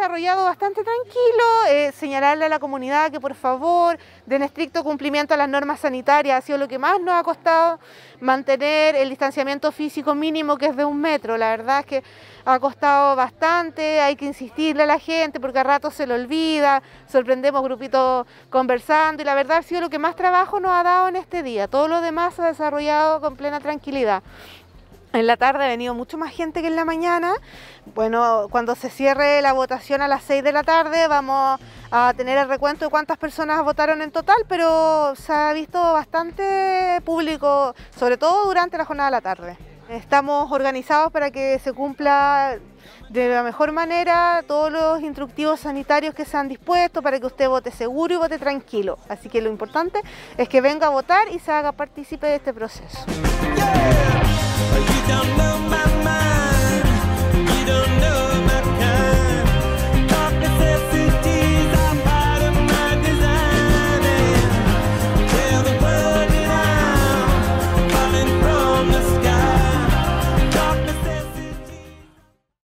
desarrollado bastante tranquilo, señalarle a la comunidad que por favor den estricto cumplimiento a las normas sanitarias, ha sido lo que más nos ha costado mantener el distanciamiento físico mínimo, que es de 1 metro. La verdad es que ha costado bastante, hay que insistirle a la gente porque a ratos se le olvida, sorprendemos grupitos conversando y la verdad ha sido lo que más trabajo nos ha dado en este día. Todo lo demás se ha desarrollado con plena tranquilidad. En la tarde ha venido mucho más gente que en la mañana. Bueno, cuando se cierre la votación a las 6 de la tarde vamos a tener el recuento de cuántas personas votaron en total, pero se ha visto bastante público, sobre todo durante la jornada de la tarde. Estamos organizados para que se cumpla de la mejor manera todos los instructivos sanitarios que se han dispuesto para que usted vote seguro y vote tranquilo. Así que lo importante es que venga a votar y se haga partícipe de este proceso.